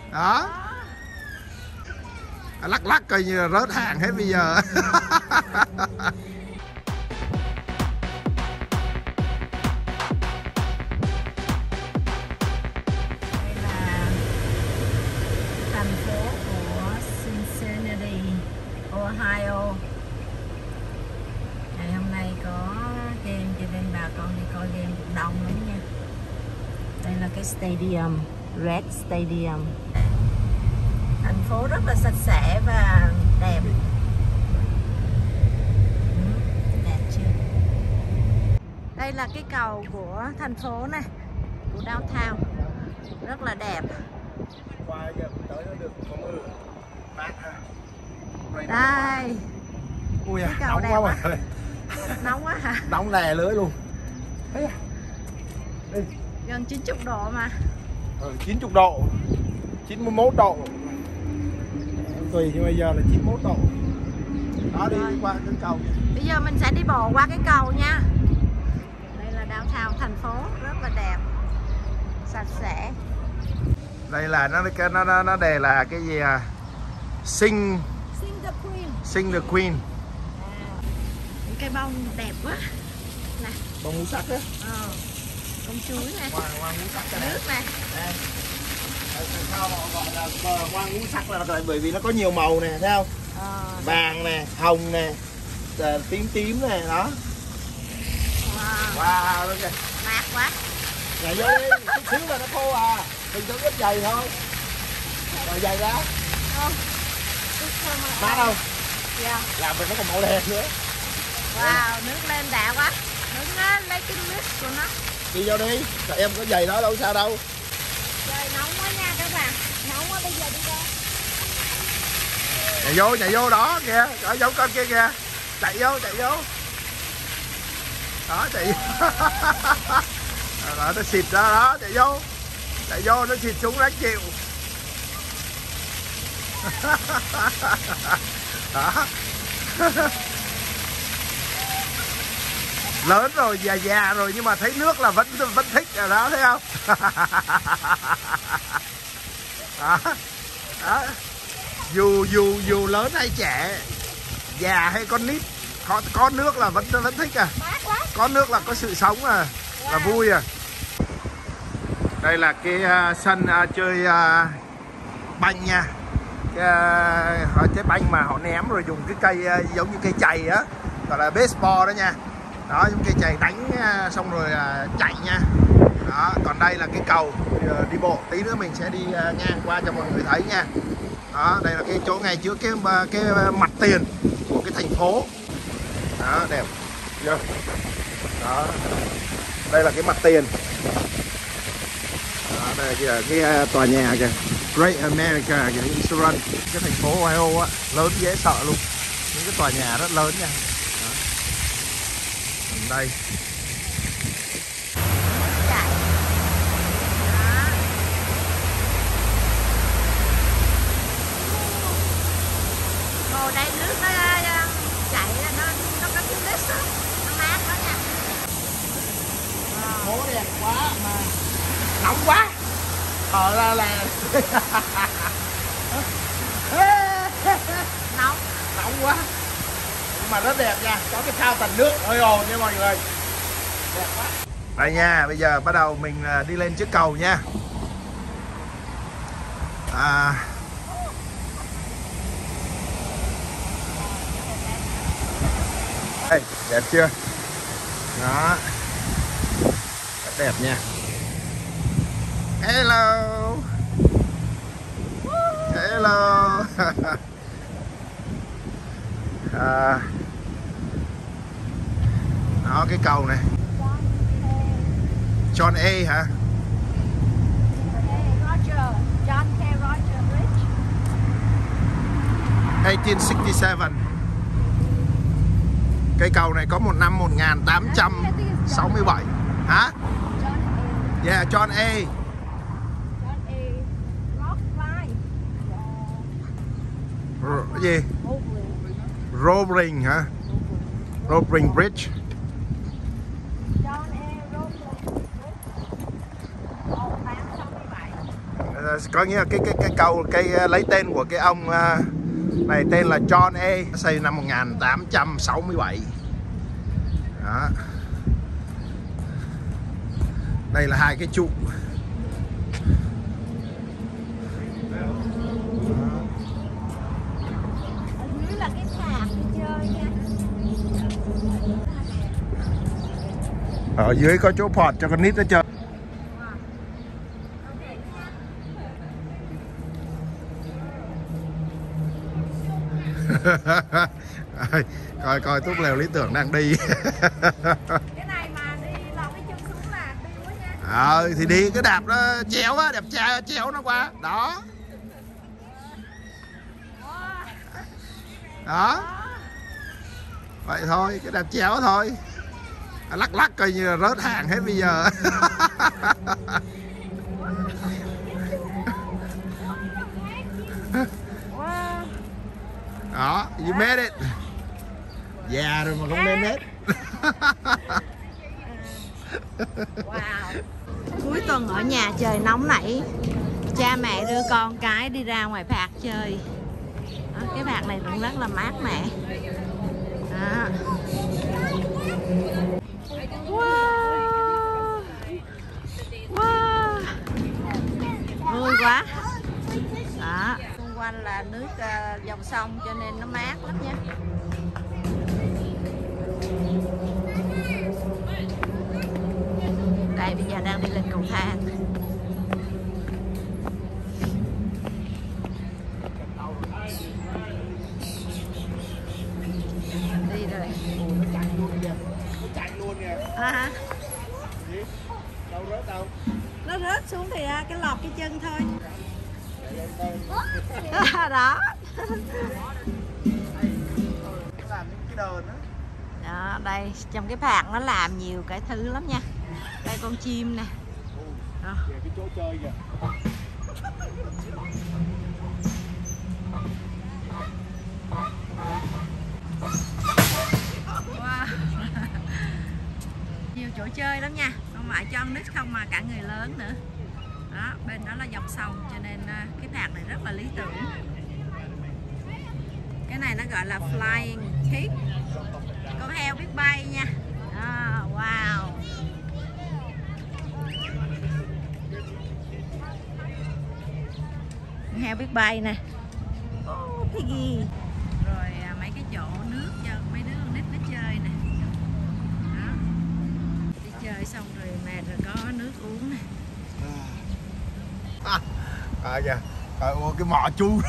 Đó. Lắc lắc coi như là rớt hàng hết bây giờ. Thành phố của Cincinnati, Ohio. Ngày hôm nay có game cho nên bà con đi coi game cũng đông lắm nha. Đây là cái stadium, Red Stadium. Thành phố rất là sạch sẽ và đẹp. Đẹp chưa? Đây là cái cầu của thành phố này, của downtown. Rất là đẹp. Qua giờ tới nó được có mưa mát ha. Đây. Ui cái cầu nóng đẹp quá quá. mọi người. Nóng quá hả? Nóng lè lưới luôn. Thấy à? Đi. Gần 90 độ mà. 90 độ, 91 độ. Tùy nhưng bây giờ là 91 độ. Đó, đi qua cái cầu. Bây giờ mình sẽ đi bộ qua cái cầu nha. Đây là downtown thành phố, rất là đẹp, sạch sẽ. Đây là nó đề là cái gì à? Sing the Queen. Những cây bông đẹp quá. Nè. Bông ngũ sắc á. Bông chuối nè. Hoa ngũ sắc nước nè. Sao họ gọi là hoa ngũ sắc là bởi vì nó có nhiều màu nè, thấy không? Vàng nè, hồng nè, tím tím nè, đó. Wow, luôn kìa. Mát quá. Nhảy vô đi, chút xíu là nó khô à. Mình có ít giày thôi. Rồi giày ra. Mát không? Dạ. Làm mình nó còn màu đẹp nữa. Wow, nước lên đã quá. Nước lên lấy cái nước của nó. Đi vô đi, rồi em có giày đó đâu sao đâu. Trời nóng quá nha các bạn. Nóng quá, bây giờ đi đâu? Nhảy vô đó kìa, ở giống con kia kìa. Chạy vô. Đó, chạy vô. Đó, nó xịt ra đó, chạy vô, nó xịt xuống ráng chịu. Đó. Lớn rồi, già rồi nhưng mà thấy nước là vẫn thích rồi đó, thấy không? Đó. Đó. Dù lớn hay trẻ, già hay con nít, có nước là vẫn thích à. Có nước là có sự sống à, là vui à. Đây là cái sân chơi banh nha. Cái banh mà họ ném rồi dùng cái cây giống như cây chày á, gọi là baseball đó nha. Đó, dùng cây chày đánh xong rồi chạy nha. Đó, còn đây là cái cầu đi bộ, tí nữa mình sẽ đi ngang qua cho mọi người thấy nha. Đó, đây là cái chỗ ngay trước cái mặt tiền của cái thành phố. Đó, đẹp. Đó. Đây là cái mặt tiền. Đó, đây là cái tòa nhà kìa, Great America kìa, Insurance. Cái thành phố Ohio á, lớn dễ sợ luôn. Những cái tòa nhà rất lớn nha. Đó. Đây. Hồ đây nước nó chảy là nó có cái lít đó, nó mát đó nha. Phố đẹp quá mà nóng quá. Thở ra là nóng quá. Nhưng mà rất đẹp nha, có cái phao tạt nước hơi ồn nha mọi người. Đẹp quá. Đây nha, bây giờ bắt đầu mình đi lên chiếc cầu nha. Đây, đẹp chưa? Đó. Rất đẹp nha. Hello. Hello. Đó, cái cầu này John A hả? John K. Rogers Bridge. 1867. Cây cầu này có một năm 1867. Hả? Yeah, John A. Cái gì? Roebling hả? Roebling Bridge. Có nghĩa là cái cầu lấy tên của cái ông này tên là John A, xây năm 1867. Đó. Đây là hai cái trụ. Là cái sạp đi chơi nha. Ở dưới có chỗ phọt cho con nít nó chơi. Coi Túp Lều Lý Tưởng đang đi. Cái này mà đi lọt cái chân xuống là đi quá nha. Thì đi cái đạp nó chéo á, đạp chéo nó qua đó. Đó. Vậy thôi, cái đạp chéo thôi. Lắc coi như là rớt hàng hết bây giờ. Đó, you made it. Già rồi mà không lên hết. Wow. Cuối tuần ở nhà trời nóng nảy, cha mẹ đưa con cái đi ra ngoài park chơi. Đó, cái park này cũng rất là mát mẻ. Đó. Wow. Wow. Vui quá. Đó. Xung quanh là nước dòng sông cho nên nó mát lắm nha. Đây bây giờ đang đi lên cầu thang. Đi rồi. Nó chạy luôn kìa. Nó chạy luôn kìa. À, Đâu rớt đâu. nó rớt xuống thì cái lọt cái chân thôi. Đó. Làm những cái đờn đó. Đó, đây trong cái park nó làm nhiều cái thứ lắm nha. Đây con chim nè. Đó. Cái chỗ chơi kìa. Wow. Nhiều chỗ chơi lắm nha, không phải cho con nít không mà cả người lớn nữa. Đó, bên đó là dòng sông cho nên cái park này rất là lý tưởng. Cái này nó gọi là Flying Pig, con heo biết bay nha. Đó, wow. Con heo biết bay nè. Oh, Piggy. Rồi mấy cái chỗ nước cho mấy đứa con nít nó chơi nè. Đó. Đi chơi xong rồi mệt rồi có nước uống nè. Kìa. Cái mỏ chu.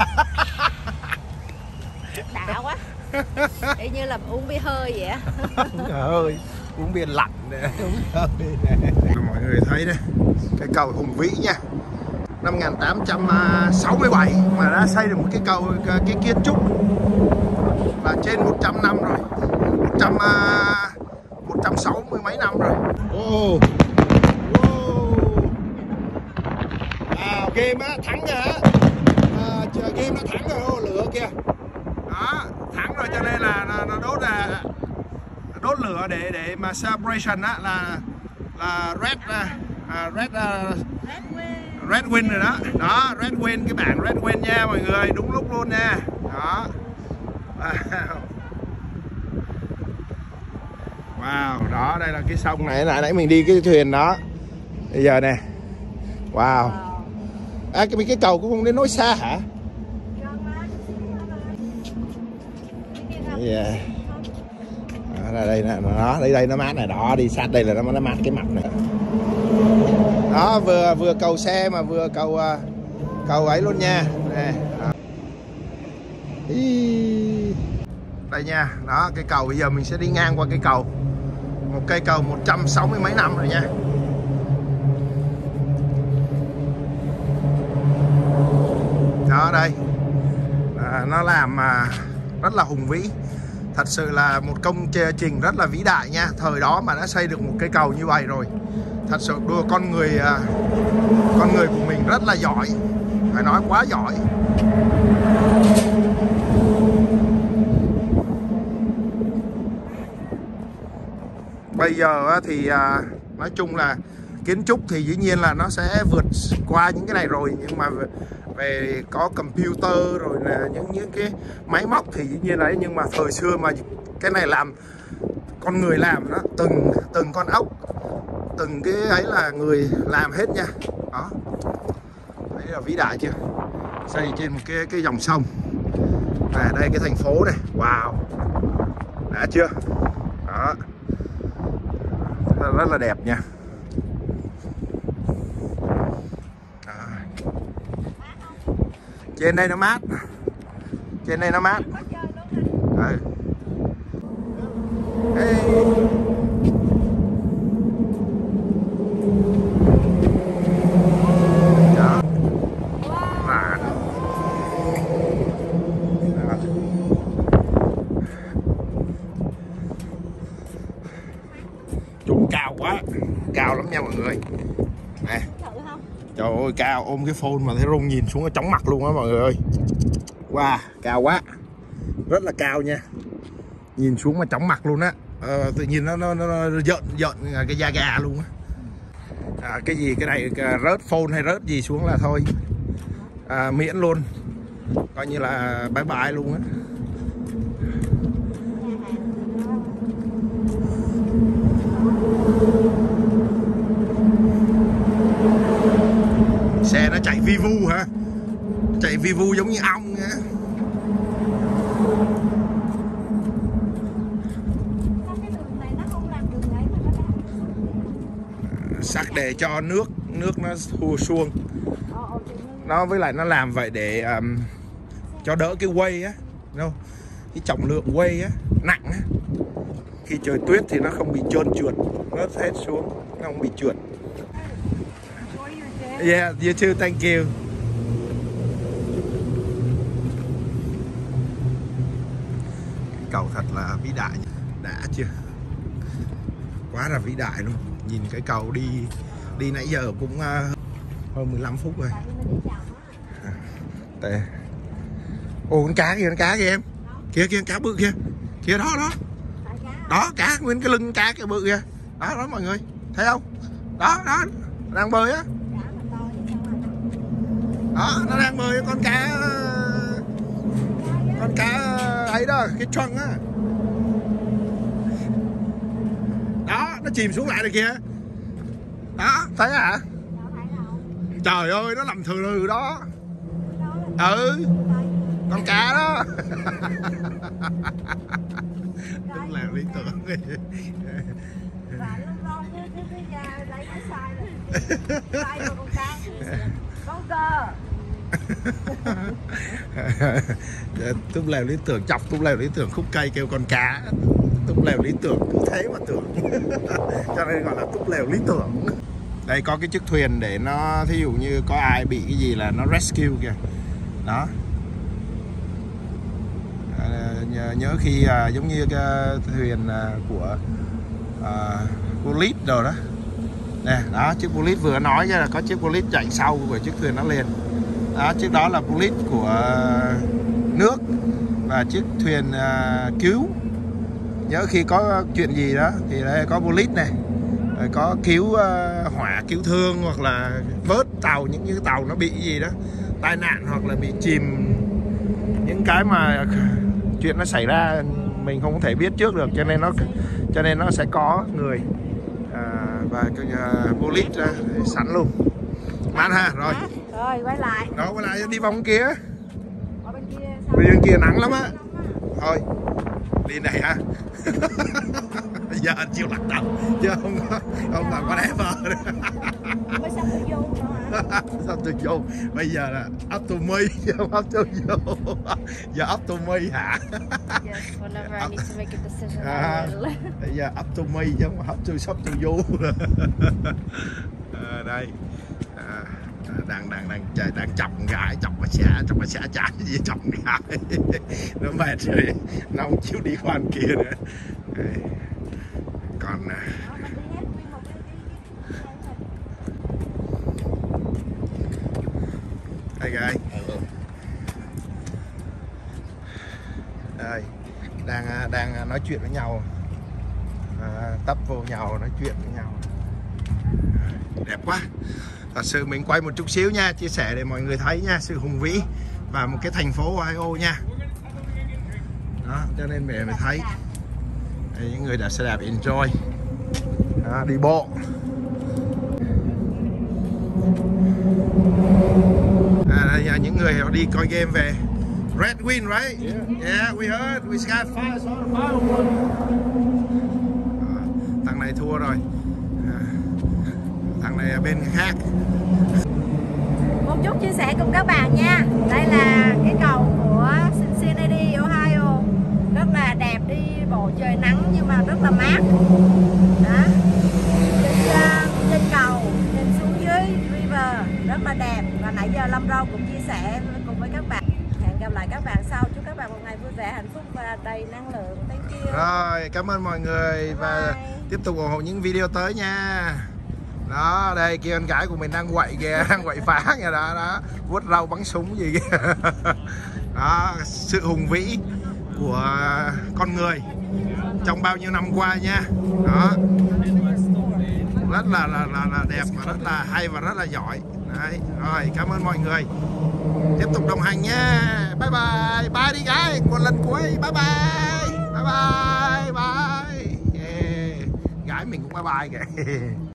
Đã quá. Y như là uống bia hơi vậy á. Ơi, uống bia lạnh nè. Mọi người thấy đây, cái cầu hùng vĩ nha. Năm 1867 mà đã xây được một cái cầu, cái kiến trúc là trên 100 năm rồi. 160 mấy năm rồi. Game á, thắng kìa. Game nó thắng rồi, lửa kìa. Đó, thắng rồi cho nên là nó đốt lửa để mà celebration á là Red Win rồi đó. Đó, Red Win, cái bảng Red Win nha mọi người, đúng lúc luôn nha. Đó. Wow, đó đây là cái sông này, nãy mình đi cái thuyền đó. Bây giờ nè. Wow. Cái cầu cũng không đến nỗi xa hả? Yeah. Đó, đây nè, nó đây nó mát này, đó đi sát đây là nó mát cái mặt này. Đó, vừa cầu xe mà vừa cầu ấy luôn nha. Nè. Đây nha, đó cái cầu bây giờ mình sẽ đi ngang qua cây cầu. Một cây cầu 160 mấy năm rồi nha. Đó đây. Nó làm rất là hùng vĩ. Thật sự là một công trình rất là vĩ đại nha. Thời đó mà đã xây được một cây cầu như vậy rồi. Thật sự đưa con người của mình rất là giỏi. Phải nói quá giỏi. Bây giờ thì nói chung là kiến trúc thì dĩ nhiên là nó sẽ vượt qua những cái này rồi, nhưng mà về có computer rồi là những cái máy móc thì dĩ nhiên đấy, nhưng mà thời xưa mà cái này làm con người làm đó, từng con ốc, từng cái ấy là người làm hết nha. Đó, đấy là vĩ đại chưa, xây trên một cái dòng sông. À, đây cái thành phố này, wow, đã chưa, đó, rất là đẹp nha. Đó. Trên đây nó mát, trên đây nó mát. Đấy. Hey. Đó. À. Đó. Chỗ cao quá, cao lắm nha mọi người. Nè. Trời ơi, cao, ôm cái phone mà thấy rung, nhìn xuống nó chóng mặt luôn á mọi người ơi. Wow, cao quá, rất là cao nha, nhìn xuống mà chóng mặt luôn á. Tự nhiên nó giận cái da gà luôn á. Cái gì cái này rớt phone hay rớt gì xuống là thôi, miễn luôn, coi như là bye bye luôn á. Xe nó chạy vi vu hả, chạy vi vu giống như ong á. Sắc để cho nước nó thua suông nó, với lại nó làm vậy để cho đỡ cái weight á, đâu cái trọng lượng weight á nặng á, khi trời tuyết thì nó không bị trơn trượt, nó hết xuống, nó không bị trượt. Yeah, you too, thank you. Cầu thật là vĩ đại, đã chưa, quá là vĩ đại luôn. Nhìn cái cầu đi nãy giờ cũng hơn 15 phút rồi. Ồ, con cá kìa em, kia con cá bự kia đó đó, cá nguyên cái lưng cá cái bự kìa, đó mọi người thấy không, đó đang bơi á, đó nó đang bơi, con cá ấy đó, cái trăng á, đó nó chìm xuống lại rồi kìa, đó thấy hả? Trời ơi, nó nằm thừ đó. Con cá đó. Đúng là lý tưởng. Túp lều lý tưởng, chọc túp lều lý tưởng khúc cây kêu con cá. Túp lều lý tưởng cứ thế mà tưởng. Cho nên gọi là túp lều lý tưởng. Đây có cái chiếc thuyền để nó, thí dụ như có ai bị cái gì là nó rescue kìa. Đó. Nhớ khi giống như cái thuyền của police rồi đó. Nè, đó chiếc police vừa nói là có chiếc police chạy sau của chiếc thuyền nó liền. Đó, chiếc đó là police của nước, và chiếc thuyền cứu. Nhớ khi có chuyện gì đó thì đây có police này, rồi có cứu hỏa, cứu thương, hoặc là vớt tàu, những cái tàu nó bị gì đó tai nạn hoặc là bị chìm, những cái mà chuyện nó xảy ra mình không thể biết trước được, cho nên nó sẽ có người và police sẵn luôn. Man ha, rồi quay lại. Đó, quay lại đi vòng kia. Bên kia nắng lắm á. Thôi đi này ha. Giờ anh chịu lắc đầu chứ không là có đẹp vợ nữa. Sắp tôi vô. Bây giờ là up to me chứ không up to vô. Giờ up to me hả? Yes, whenever I need to make a decision, I will. Bây giờ up to me chứ không up to sắp to vô. Đây. Đang chọc gái, chọc bà xã chán gì, chọc gái. Nó mệt rồi, nó không chịu đi qua bên kia nữa. Còn đây guys, đây đang nói chuyện với nhau, tấp vô nhau nói chuyện với nhau. đẹp quá. Thật sự mình quay một chút xíu nha, chia sẻ để mọi người thấy nha, sự hùng vĩ và một cái thành phố Ohio nha. Đó, cho nên mẹ mới thấy đây, những người đã xe đạp enjoy. Đó, đi bộ. Đây, những người họ đi coi game về. Red win, right? Yeah, we heard. We got fire. Thằng này thua rồi. Thằng này ở bên khác. Một chút chia sẻ cùng các bạn nha. Đây là cái cầu của Cincinnati, Ohio. Rất là đẹp, đi bộ trời nắng nhưng mà rất là mát. Đó. Trên cầu, nhìn xuống dưới river rất là đẹp. Và nãy giờ Lâm Râu cũng chia sẻ cùng với các bạn. Hẹn gặp lại các bạn sau. Chúc các bạn một ngày vui vẻ, hạnh phúc và đầy năng lượng. Thank you. Rồi, cảm ơn mọi người. Và tiếp tục ủng hộ những video tới nha. Đó, đây kia anh gái của mình đang quậy kìa, đang quậy phá kìa đó, đó, vuốt rau bắn súng gì kìa. Đó, sự hùng vĩ của con người trong bao nhiêu năm qua nha. Đó, rất là đẹp và rất là hay và rất là giỏi. Đấy, rồi cảm ơn mọi người tiếp tục đồng hành nha. Bye bye, bye đi gái, một lần cuối, bye bye, bye bye, bye. Yeah. Gái mình cũng bye bye kìa.